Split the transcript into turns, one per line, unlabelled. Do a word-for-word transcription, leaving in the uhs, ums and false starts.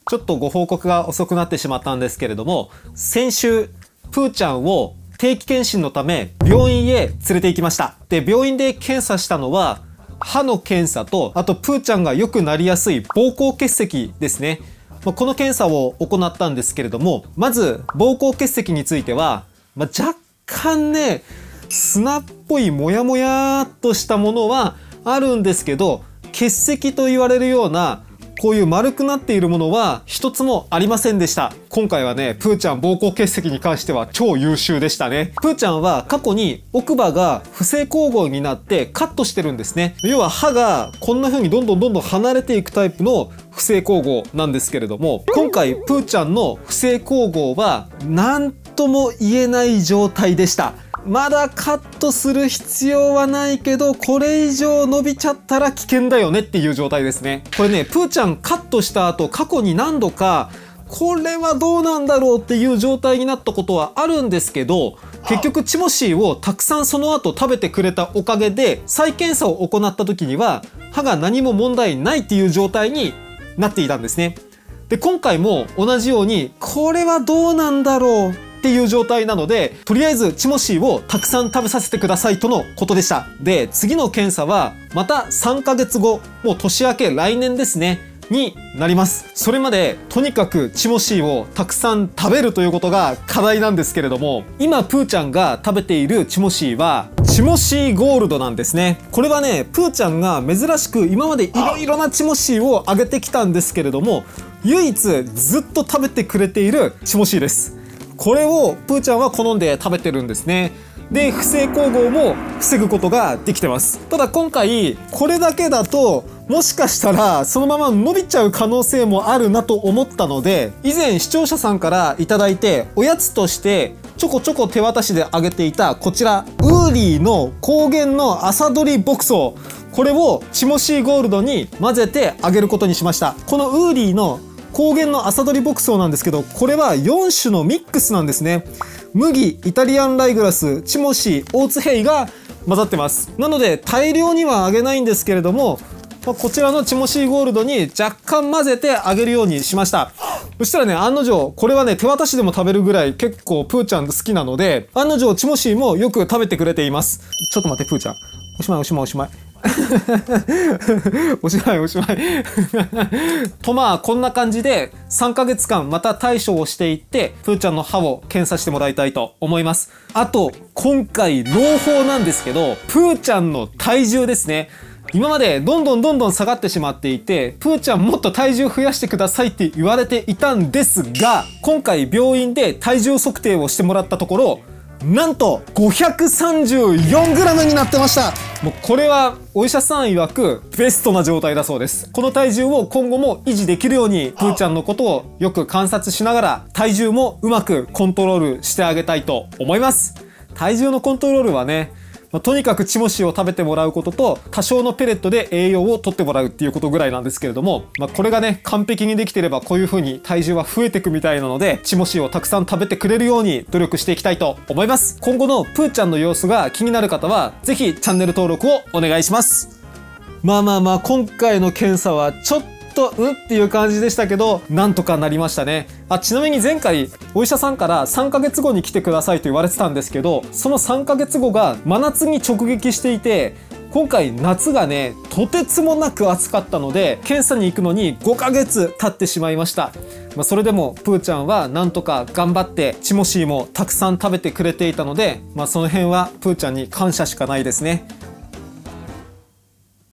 ちょっとご報告が遅くなってしまったんですけれども、先週、プーちゃんを定期検診のため病院へ連れて行きました。で、病院で検査したのは、歯の検査と、あとプーちゃんがよくなりやすい膀胱結石ですね。この検査を行ったんですけれども、まず膀胱結石については、まあ、若干ね、砂っぽいモヤモヤっとしたものはあるんですけど、結石と言われるようなこういう丸くなっているものは一つもありませんでした。今回はね、プーちゃん膀胱結石に関しては超優秀でしたね。プーちゃんは過去に奥歯が不正咬合になってカットしてるんですね。要は歯がこんな風にどんどんどんどん離れていくタイプの不正咬合なんですけれども、今回プーちゃんの不正咬合は何とも言えない状態でした。まだカットする必要はないけど、これ以上伸びちゃったら危険だよねっていう状態ですね。これね、プーちゃんカットした後、過去に何度か、これはどうなんだろうっていう状態になったことはあるんですけど、結局チモシーをたくさんその後食べてくれたおかげで、再検査を行った時には、歯が何も問題ないっていう状態になっていたんですね。で、今回も同じように、これはどうなんだろうっていう状態なので、とりあえずチモシーをたくさん食べさせてくださいとのことでした。で、次の検査はまたさんかげつご、もう年明け来年ですね、になります。それまでとにかくチモシーをたくさん食べるということが課題なんですけれども、今プーちゃんが食べているチモシーはチモシーゴールドなんですね。これはね、プーちゃんが珍しく今までいろいろなチモシーをあげてきたんですけれども、唯一ずっと食べてくれているチモシーです。これをプーちゃんは好んで食べてるんですね。で、不正咬合も防ぐことができてます。ただ今回これだけだともしかしたらそのまま伸びちゃう可能性もあるなと思ったので、以前視聴者さんからいただいておやつとしてちょこちょこ手渡しであげていたこちらウーリーの高原の朝どり牧草、これをチモシーゴールドに混ぜてあげることにしました。このウーリーの高原の朝どり牧草なんですけど、これはよん種のミックスなんですね。麦、イタリアンライグラス、チモシー、オーツヘイが混ざってます。なので大量にはあげないんですけれども、こちらのチモシーゴールドに若干混ぜてあげるようにしました。そしたらね、案の定これはね、手渡しでも食べるぐらい結構プーちゃん好きなので、案の定チモシーもよく食べてくれています。ちょっと待って、プーちゃん、おしまいおしまいおしまいおしまいおしまいと、まあこんな感じでさんかげつかんまた対処をしていって、プーちゃんの歯を検査してもらいたいと思います。あと今回朗報なんですけど、プーちゃんの体重ですね。今までどんどんどんどん下がってしまっていて、プーちゃんもっと体重増やしてくださいって言われていたんですが、今回病院で体重測定をしてもらったところ、なんと ごひゃくさんじゅうよんグラム になってました。もうこれはお医者さん曰くベストな状態だそうです。この体重を今後も維持できるように、プーちゃんのことをよく観察しながら体重もうまくコントロールしてあげたいと思います。体重のコントロールはね、まあ、とにかくチモシーを食べてもらうことと、多少のペレットで栄養を取ってもらうっていうことぐらいなんですけれども、まあ、これがね完璧にできてればこういう風に体重は増えていくみたいなので、チモシーをたくさん食べてくれるように努力していきたいと思います。今後のプーちゃんの様子が気になる方はぜひチャンネル登録をお願いします。まあまあまあ、今回の検査はちょっとうんっていう感じでしたけど、なんとかなりましたね。あ、ちなみに前回お医者さんからさんかげつごに来てくださいと言われてたんですけど、そのさんかげつごが真夏に直撃していて、今回夏がねとてつもなく暑かったので、検査に行くのにごかげつ経ってしまいました。まあ、それでもプーちゃんはなんとか頑張ってチモシーもたくさん食べてくれていたので、まあ、その辺はプーちゃんに感謝しかないですね。